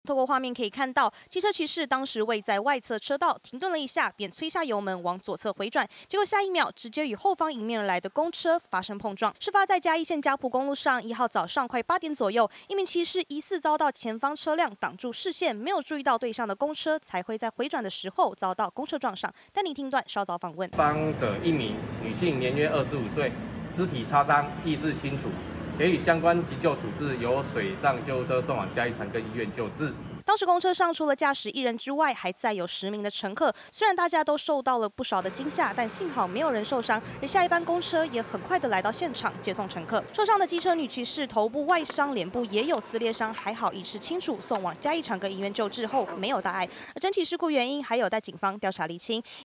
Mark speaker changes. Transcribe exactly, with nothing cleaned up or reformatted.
Speaker 1: 透过画面可以看到，机车骑士当时位在外侧车道停顿了一下，便催下油门往左侧回转，结果下一秒直接与后方迎面而来的公车发生碰撞。事发在嘉义县嘉埔公路上，一号早上快八点左右，一名骑士疑似遭到前方车辆挡住视线，没有注意到对向的公车，才会在回转的时候遭到公车撞上。带您听段稍早访问。
Speaker 2: 伤者一名女性，年约二十五岁，肢体擦伤，意识清楚。 给予相关急救处置，由水上救护车送往嘉义长庚医院救治。
Speaker 1: 当时公车上除了驾驶一人之外，还载有十名的乘客。虽然大家都受到了不少的惊吓，但幸好没有人受伤。而下一班公车也很快的来到现场接送乘客。受伤的机车女骑士头部外伤，脸部也有撕裂伤，还好意识清楚，送往嘉义长庚医院救治后没有大碍。而整起事故原因还有待警方调查厘清。